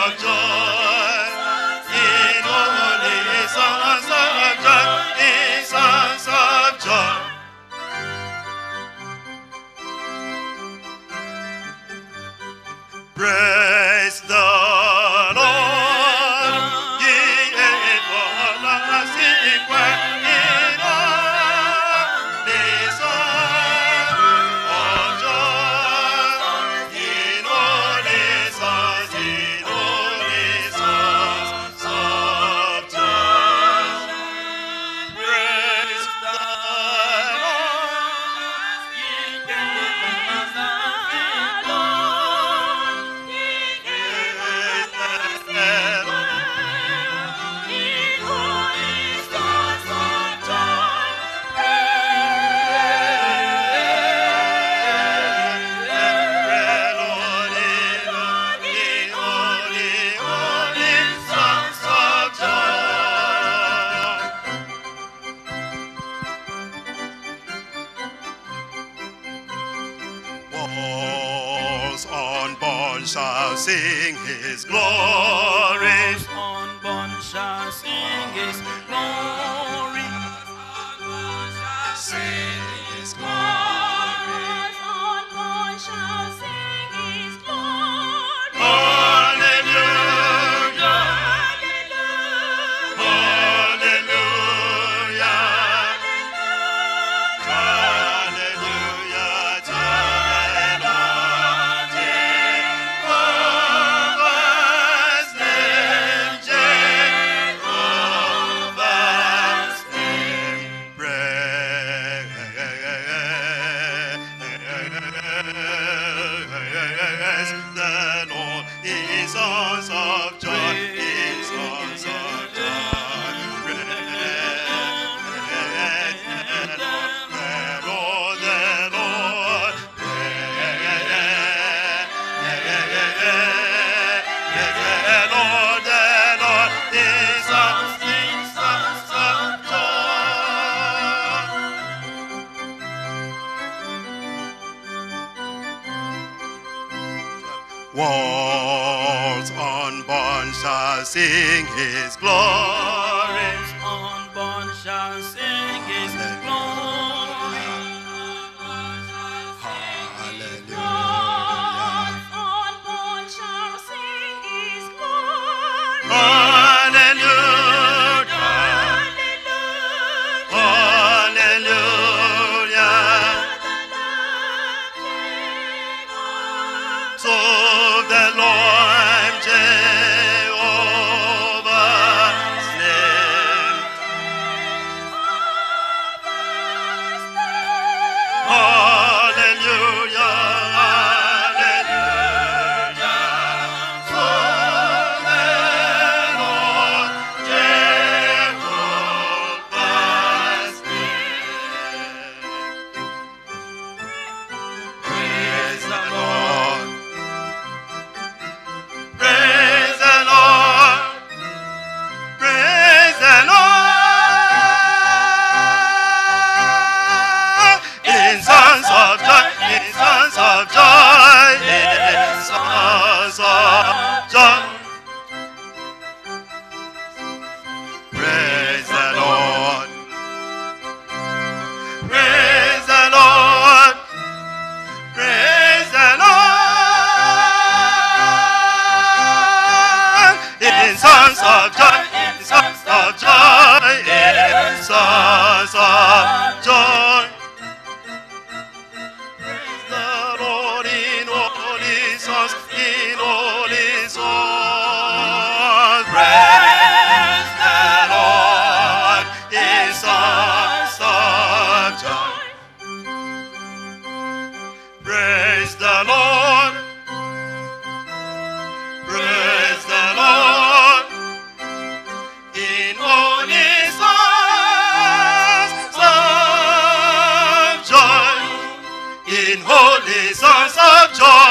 of joy. In holy songs of joy. In songs of joy. Praise the Lord, ye everlasting choir, in holy songs of joy, in holy songs of joy. Praise the Lord, ye everlasting walls unborn shall sing his glory. Unborn shall sing his glory. Sing his glory. Unborn shall sing his glory. Hallelujah. Hallelujah. Hallelujah. Hallelujah. Jehovah's name, Jehovah's name. Praise the Lord, his songs of joy, his songs of joy. Praise the Lord, the Lord. The Lord, his songs of joy. Walls unborn shall sing his glory. Unborn shall sing his glory. Hallelujah. Unborn shall sing his glory. Hallelujah. Hallelujah. Hallelujah. So the Lord Jehovah's name. Hallelujah. Hallelujah. So the Lord Jehovah's name. Praise the Lord. Praise the Lord. Praise the Lord. In songs of joy, in songs of joy, in songs of joy. Praise the Lord. Praise the Lord. Praise the Lord. In songs of joy, in songs of joy, in songs of joy. Praise the Lord in holy songs, in holy songs. Praise the Lord in songs of joy. Praise the Lord. Praise the Lord in holy songs of joy. In holy songs of joy.